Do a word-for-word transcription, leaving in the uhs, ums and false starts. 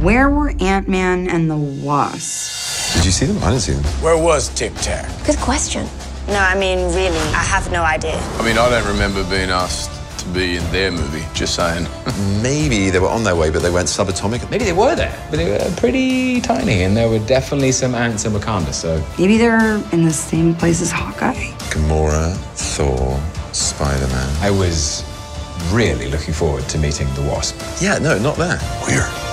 Where were Ant-Man and the Wasp? Did you see them? I didn't see them. Where was Tic Tac? Good question. No, I mean, really, I have no idea. I mean, I don't remember being asked to be in their movie, just saying. Maybe they were on their way, but they went subatomic. Maybe they were there, but they were pretty tiny, and there were definitely some ants in Wakanda, so... Maybe they're in the same place as Hawkeye? Gamora, Thor, Spider-Man. I was really looking forward to meeting the Wasp. Yeah, no, not there. Weird.